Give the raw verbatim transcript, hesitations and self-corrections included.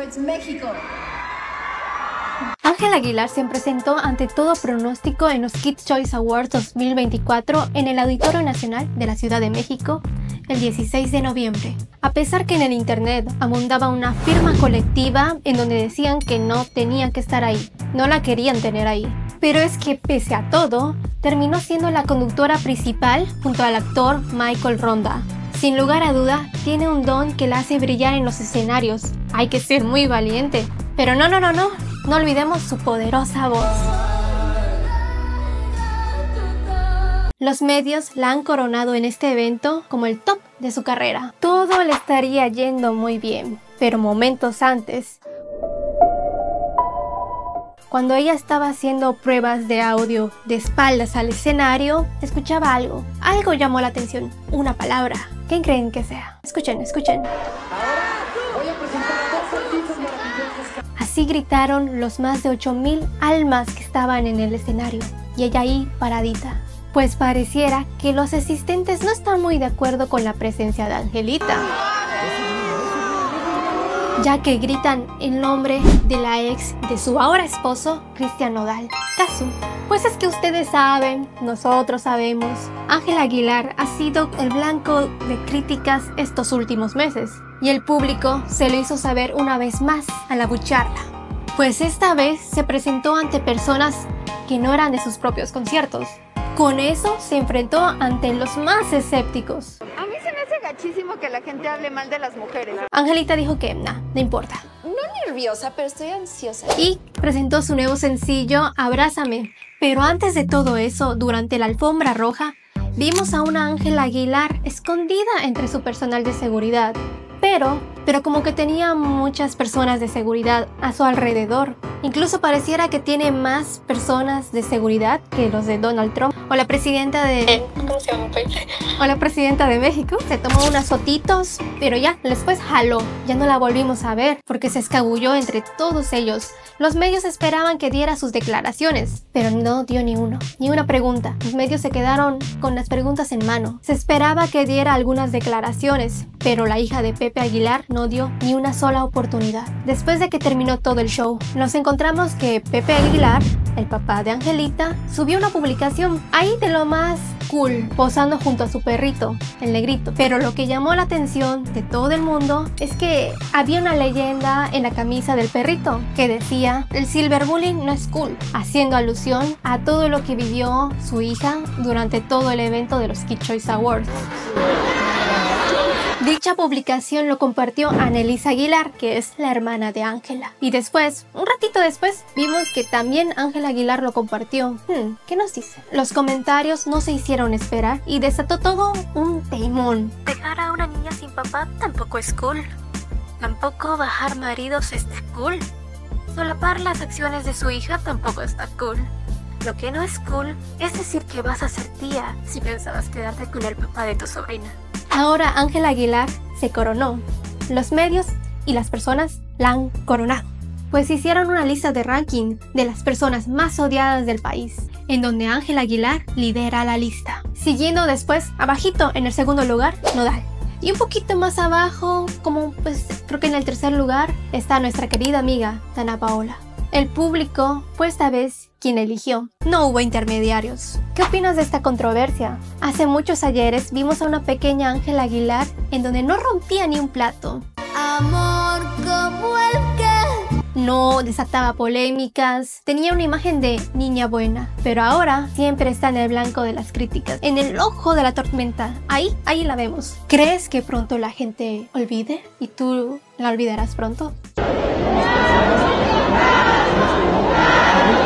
Awards México. Ángela Aguilar se presentó ante todo pronóstico en los Kids Choice Awards dos mil veinticuatro en el Auditorio Nacional de la Ciudad de México el dieciséis de noviembre. A pesar que en el internet abundaba una firma colectiva en donde decían que no tenía que estar ahí, no la querían tener ahí. Pero es que pese a todo, terminó siendo la conductora principal junto al actor Michael Ronda. Sin lugar a duda, tiene un don que la hace brillar en los escenarios. Hay que ser muy valiente. Pero no, no, no, no, no olvidemos su poderosa voz. Los medios la han coronado en este evento como el top de su carrera. Todo le estaría yendo muy bien, pero momentos antes, cuando ella estaba haciendo pruebas de audio de espaldas al escenario, escuchaba algo. Algo llamó la atención, una palabra. ¿Quién creen que sea? Escuchen, escuchen. Así gritaron los más de ocho mil almas que estaban en el escenario, y ella ahí paradita. Pues pareciera que los asistentes no están muy de acuerdo con la presencia de Angelita, ya que gritan el nombre de la ex de su ahora esposo, Cristian Nodal, Casu. Pues es que ustedes saben, nosotros sabemos, Ángela Aguilar ha sido el blanco de críticas estos últimos meses, y el público se lo hizo saber una vez más al abuchearla. Pues esta vez se presentó ante personas que no eran de sus propios conciertos. Con eso se enfrentó ante los más escépticos. A mí se me hace gachísimo que la gente hable mal de las mujeres. Angelita dijo que nah, no importa. No nerviosa, pero estoy ansiosa. Y presentó su nuevo sencillo, Abrázame. Pero antes de todo eso, durante la alfombra roja, vimos a una Ángela Aguilar escondida entre su personal de seguridad. Pero, pero como que tenía muchas personas de seguridad a su alrededor. Incluso pareciera que tiene más personas de seguridad que los de Donald Trump. O la presidenta de... ¿Cómo se llama? O la presidenta de México. Se tomó unos fotitos, pero ya, después jaló. Ya no la volvimos a ver porque se escabulló entre todos ellos. Los medios esperaban que diera sus declaraciones, pero no dio ni uno, ni una pregunta. Los medios se quedaron con las preguntas en mano. Se esperaba que diera algunas declaraciones, pero la hija de Pepe Aguilar no dio ni una sola oportunidad. Después de que terminó todo el show, nos encontramos que Pepe Aguilar, el papá de Angelita, subió una publicación ahí de lo más cool, posando junto a su perrito, el negrito. Pero lo que llamó la atención de todo el mundo es que había una leyenda en la camisa del perrito que decía: el cyberbullying no es cool, haciendo alusión a todo lo que vivió su hija durante todo el evento de los Kids Choice Awards. Dicha publicación lo compartió Annelise Aguilar, que es la hermana de Ángela. Y después, un ratito después, vimos que también Ángela Aguilar lo compartió. Hmm, ¿qué nos dice? Los comentarios no se hicieron esperar y desató todo un temón. Dejar a una niña sin papá tampoco es cool. Tampoco bajar maridos está cool. Solapar las acciones de su hija tampoco está cool. Lo que no es cool es decir que vas a ser tía si pensabas quedarte con el papá de tu sobrina. Ahora Ángela Aguilar se coronó. Los medios y las personas la han coronado, pues hicieron una lista de ranking de las personas más odiadas del país, en donde Ángela Aguilar lidera la lista. Siguiendo después, abajito en el segundo lugar, Nodal. Y un poquito más abajo, como pues creo que en el tercer lugar, está nuestra querida amiga Dana Paola. El público fue esta vez quien eligió. No hubo intermediarios. ¿Qué opinas de esta controversia? Hace muchos ayeres vimos a una pequeña Ángela Aguilar en donde no rompía ni un plato. Amor como el que... No desataba polémicas, tenía una imagen de niña buena, pero ahora siempre está en el blanco de las críticas, en el ojo de la tormenta. Ahí, ahí la vemos. ¿Crees que pronto la gente olvide? ¿Y tú la olvidarás pronto?